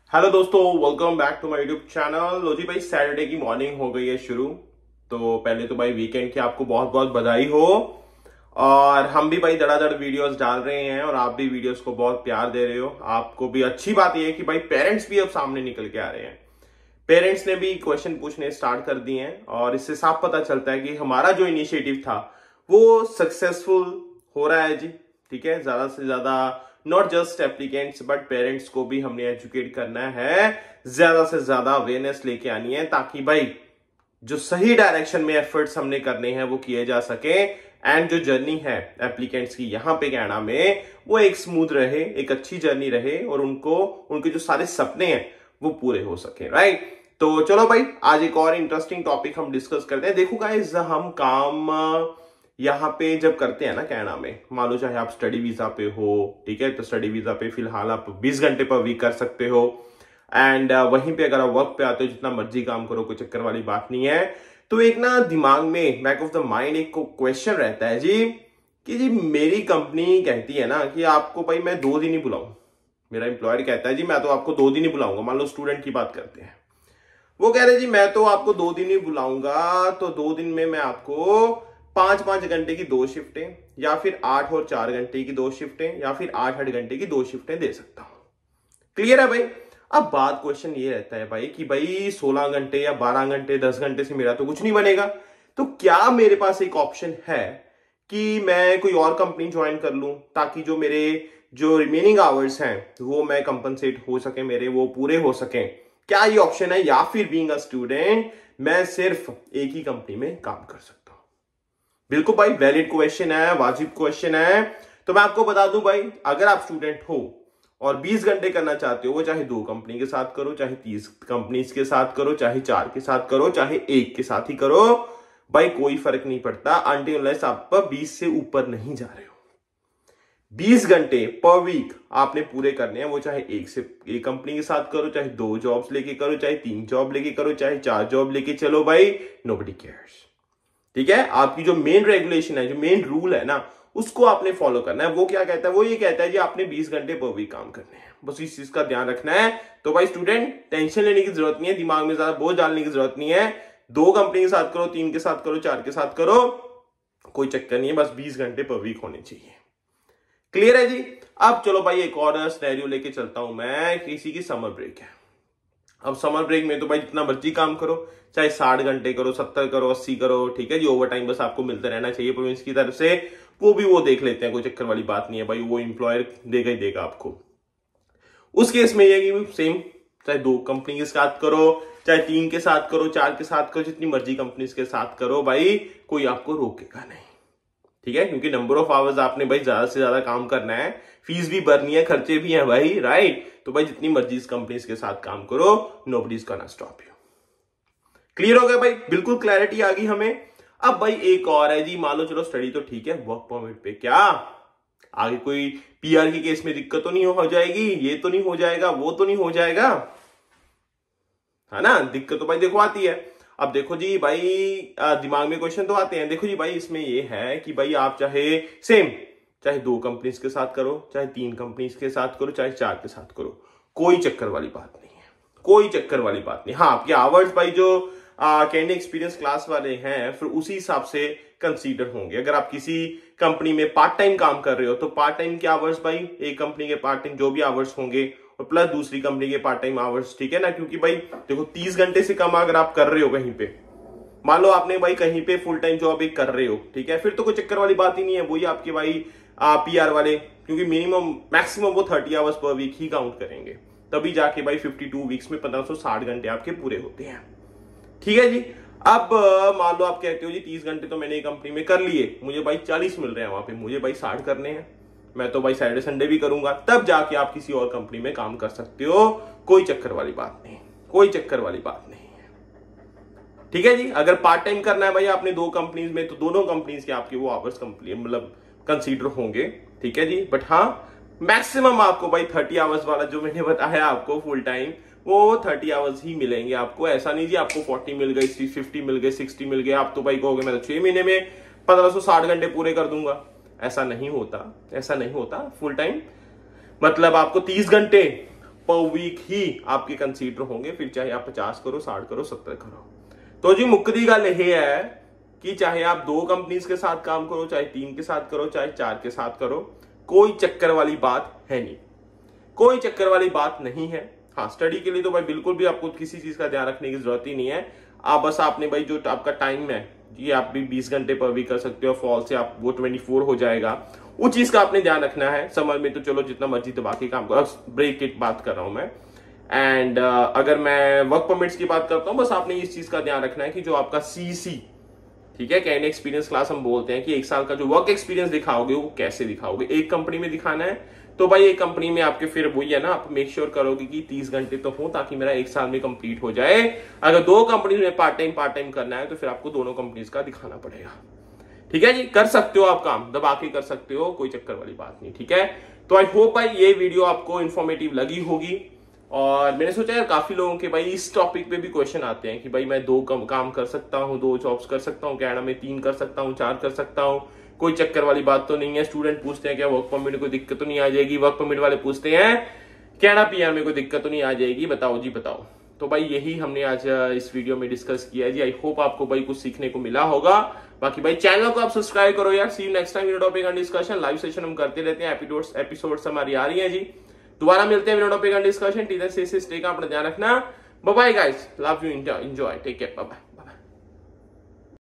Hello दोस्तों, welcome back to my YouTube channel. लो जी भाई, सैटरडे की मॉर्निंग हो गई है शुरू। तो पहले तो भाई वीकेंड की आपको बहुत बहुत बधाई हो। और हम भी भाई धड़ाधड़ वीडियोस डाल रहे हैं और आप भी वीडियोस को बहुत प्यार दे रहे हो। आपको भी अच्छी बात यह है कि भाई पेरेंट्स भी अब सामने निकल के आ रहे हैं। पेरेंट्स ने भी क्वेश्चन पूछने स्टार्ट कर दिए हैं और इससे साफ पता चलता है कि हमारा जो इनिशिएटिव था वो सक्सेसफुल हो रहा है जी। ठीक है, ज्यादा से ज्यादा not just applicants but parents को भी हमने एजुकेट करना है, ज्यादा से ज्यादा अवेयरनेस लेके आनी है ताकि भाई जो सही डायरेक्शन में एफर्ट्स हमने करने हैं वो किए जा सके एंड जो जर्नी है एप्लीकेंट्स की यहाँ पे कैनेडा में वो एक स्मूथ रहे, एक अच्छी जर्नी रहे और उनको उनके जो सारे सपने हैं वो पूरे हो सके। राइट, तो चलो भाई आज एक और इंटरेस्टिंग टॉपिक हम डिस्कस करते हैं। देखो गाइस, हम काम यहाँ पे जब करते हैं ना कैनेडा में, मान लो चाहे आप स्टडी वीजा पे हो, ठीक है, तो स्टडी वीजा पे फिलहाल आप 20 घंटे पर वीक कर सकते हो एंड वहीं पे अगर आप वर्क पे आते हो जितना मर्जी काम करो, कोई चक्कर वाली बात नहीं है। तो एक ना दिमाग में बैक ऑफ द माइंड एक क्वेश्चन रहता है जी कि जी मेरी कंपनी कहती है ना कि आपको भाई मैं 2 दिन ही बुलाऊं। मेरा एम्प्लॉयर कहता है जी मैं तो आपको 2 दिन ही बुलाऊंगा। मान लो स्टूडेंट की बात करते हैं, वो कह रहे जी मैं तो आपको 2 दिन ही बुलाऊंगा, तो 2 दिन में मैं आपको 5-5 घंटे की 2 शिफ्टें या फिर 8 और 4 घंटे की 2 शिफ्टें या फिर 8-8 घंटे की 2 शिफ्टें दे सकता हूं। क्लियर है भाई? अब बात क्वेश्चन ये रहता है भाई कि भाई 16 घंटे या 12 घंटे 10 घंटे से मेरा तो कुछ नहीं बनेगा, तो क्या मेरे पास एक ऑप्शन है कि मैं कोई और कंपनी ज्वाइन कर लूं ताकि जो मेरे जो रिमेनिंग आवर्स हैं वो मैं कंपनसेट हो सके, मेरे वो पूरे हो सके? क्या ये ऑप्शन है या फिर बीइंग अ स्टूडेंट मैं सिर्फ एक ही कंपनी में काम कर सकता हूं? बिल्कुल भाई, वैलिड क्वेश्चन है, वाजिब क्वेश्चन है। तो मैं आपको बता दूं भाई, अगर आप स्टूडेंट हो और 20 घंटे करना चाहते हो, वो चाहे 2 कंपनी के साथ करो, चाहे 30 कंपनीज के साथ करो, चाहे 4 के साथ करो, चाहे 1 के साथ ही करो, भाई कोई फर्क नहीं पड़ता अनटिल अनलेस आप 20 से ऊपर नहीं जा रहे हो। 20 घंटे पर वीक आपने पूरे करने हैं, वो चाहे एक कंपनी के साथ करो, चाहे 2 जॉब्स लेके करो, चाहे 3 जॉब लेके करो, चाहे 4 जॉब लेके चलो, भाई नोबडी केयर्स। ठीक है, आपकी जो मेन रेगुलेशन है, जो मेन रूल है ना, उसको आपने फॉलो करना है। वो क्या कहता है? वो ये कहता है जी आपने 20 घंटे पर वीक काम करने हैं, बस इस चीज का ध्यान रखना है। तो भाई स्टूडेंट, टेंशन लेने की जरूरत नहीं है, दिमाग में ज्यादा बोझ डालने की जरूरत नहीं है। 2 कंपनी के साथ करो, 3 के साथ करो, 4 के साथ करो, कोई चक्कर नहीं है, बस 20 घंटे पर वीक होने चाहिए। क्लियर है जी? अब चलो भाई एक और सिनेरियो लेके चलता हूं मैं। किसी की समर ब्रेक है। अब समर ब्रेक में तो भाई जितना मर्जी काम करो, चाहे 60 घंटे करो, 70 करो, 80 करो, ठीक है जी, ओवर टाइम बस आपको मिलता रहना चाहिए प्रोविंस की तरफ से, वो भी वो देख लेते हैं, कोई चक्कर वाली बात नहीं है भाई, वो एम्प्लॉयर देगा ही देगा आपको। उस केस में ये कि सेम, चाहे 2 कंपनी के साथ करो, चाहे 3 के साथ करो, 4 के साथ करो, जितनी मर्जी कंपनी के साथ करो, भाई कोई आपको रोकेगा नहीं। ठीक है, क्योंकि नंबर ऑफ आवर्स आपने भाई ज्यादा से ज्यादा काम करना है, फीस भी भरनी है, खर्चे भी हैं भाई। राइट, तो भाई जितनी मर्जी इस कंपनीज के साथ काम करो, nobody is gonna stop you. Clear हो गया भाई? बिल्कुल क्लैरिटी आ गई हमें। अब भाई एक और है जी, मान लो चलो स्टडी तो ठीक है, वर्क परमिट पे क्या आगे कोई पीआर के केस में दिक्कत तो नहीं हो जाएगी? ये तो नहीं हो जाएगा, वो तो नहीं हो जाएगा, है ना? दिक्कत तो भाई देखो आती है। अब देखो जी भाई, दिमाग में क्वेश्चन तो आते हैं। देखो जी भाई, इसमें ये है कि भाई आप चाहे 2 कंपनीज के साथ करो, चाहे 3 कंपनीज के साथ करो, चाहे 4 के साथ करो, कोई चक्कर वाली बात नहीं है, कोई चक्कर वाली बात नहीं। हाँ, आपके आवर्स भाई जो कैंडिडेट एक्सपीरियंस क्लास वाले हैं फिर उसी हिसाब से कंसीडर होंगे। अगर आप किसी कंपनी में पार्ट टाइम काम कर रहे हो तो पार्ट टाइम के आवर्स भाई एक कंपनी के पार्ट टाइम जो भी आवर्स होंगे और प्लस दूसरी कंपनी के पार्ट टाइम आवर्स। ठीक है ना? क्योंकि भाई देखो 30 घंटे से कम अगर आप कर रहे हो कहीं पे, मान लो आपने भाई कहीं पे फुल टाइम जॉब एक कर रहे हो, ठीक है, फिर तो कोई चक्कर वाली बात ही नहीं है। वही आपके भाई पीआर वाले, क्योंकि मिनिमम मैक्सिमम वो 30 आवर्स पर वीक ही काउंट करेंगे, तभी जाके भाई 52 वीक्स में 1560 घंटे आपके पूरे होते हैं। ठीक है जी। अब मान लो आप कहते हो जी 30 घंटे तो मैंने कंपनी में कर लिए, मुझे भाई 40 मिल रहे हैं वहां पे, मुझे भाई 60 करने हैं, मैं तो भाई सैटरडे संडे भी करूंगा, तब जाके आप किसी और कंपनी में काम कर सकते हो, कोई चक्कर वाली बात नहीं, कोई चक्कर वाली बात नहीं है। ठीक है जी। अगर पार्ट टाइम करना है भाई आपने 2 कंपनीज में, तो दोनों कंपनीज के आपके वो आवर्स मतलब कंसीडर होंगे। ठीक है जी। बट हाँ, मैक्सिमम आपको भाई 30 आवर्स वाला जो मैंने बताया आपको फुल टाइम, वो 30 आवर्स ही मिलेंगे आपको। ऐसा नहीं जी आपको 40 मिल गई, 50 मिल गए, 60 मिल गए, आप तो भाई कहोगे मैं तो 6 महीने में 1560 घंटे पूरे कर दूंगा। ऐसा नहीं होता, ऐसा नहीं होता। फुल टाइम मतलब आपको 30 घंटे पर वीक ही आपके कंसीडर होंगे, फिर चाहे आप 50 करो, 60 करो, 70 करो। तो जी मुक्कदी गल यह है कि चाहे आप 2 कंपनीज के साथ काम करो, चाहे 3 के साथ करो, चाहे 4 के साथ करो, कोई चक्कर वाली बात है नहीं, कोई चक्कर वाली बात नहीं है। हाँ, स्टडी के लिए तो भाई बिल्कुल भी आपको किसी चीज का ध्यान रखने की जरूरत ही नहीं है। आप बस आपने भाई जो आपका टाइम है ये आप भी 20 घंटे पर वीक कर सकते हो, फॉल से आप वो 24 हो जाएगा, उस चीज का आपने ध्यान रखना है। समर में तो चलो जितना मर्जी दबा के काम करो, ब्रेक की बात कर रहा हूं मैं। एंड अगर मैं वर्क परमिट्स की बात करता हूं, बस आपने इस चीज का ध्यान रखना है कि जो आपका सीसी, ठीक है, कैंडिडेट एक्सपीरियंस क्लास हम बोलते हैं कि 1 साल का जो वर्क एक्सपीरियंस दिखाओगे वो कैसे दिखाओगे। एक कंपनी में दिखाना है तो भाई एक कंपनी में आपके फिर वही है ना, आप मेक श्योर करोगे कि 30 घंटे तो हो ताकि मेरा 1 साल में कंप्लीट हो जाए। अगर 2 कंपनी में पार्ट टाइम करना है तो फिर आपको दोनों कंपनीज का दिखाना पड़ेगा। ठीक है जी, कर सकते हो आप, काम दबा के कर सकते हो, कोई चक्कर वाली बात नहीं। ठीक है, तो आई होप भाई ये वीडियो आपको इन्फॉर्मेटिव लगी होगी। और मैंने सोचा यार काफी लोगों के भाई इस टॉपिक पे भी क्वेश्चन आते हैं कि भाई मैं 2 काम कर सकता हूँ, 2 जॉब्स कर सकता हूँ, कनाडा में 3 कर सकता हूँ, 4 कर सकता हूँ, कोई चक्कर वाली बात तो नहीं है। स्टूडेंट पूछते हैं क्या वर्क परमिट में कोई दिक्कत तो नहीं आ जाएगी, वर्क परमिट वाले पूछते हैं कनाडा पीआर में कोई दिक्कत तो नहीं आ जाएगी, बताओ जी बताओ। तो भाई यही हमने आज इस वीडियो में डिस्कस किया है जी। आई होप आपको भाई कुछ सीखने को मिला होगा। बाकी भाई चैनल को आप सब्सक्राइब करो यार। See you next time topic and discussion. Live session हम करते रहते हैं, एपिसोड्स हमारी आ रही है जी। दोबारा मिलते हैं टॉपिक एंड डिस्कशन। टीचर से स्टे का अपना ध्यान रखना। Bye bye guys, love you, enjoy, take care, bye bye.